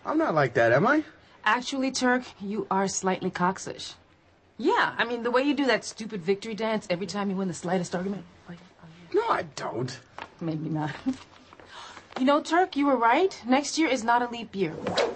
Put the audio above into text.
I'm not like that, am I? Actually, Turk, you are slightly coxish. Yeah, I mean, the way you do that stupid victory dance every time you win the slightest argument. Like, No, I don't. maybe not. You know, Turk, you were right. Next year is not a leap year.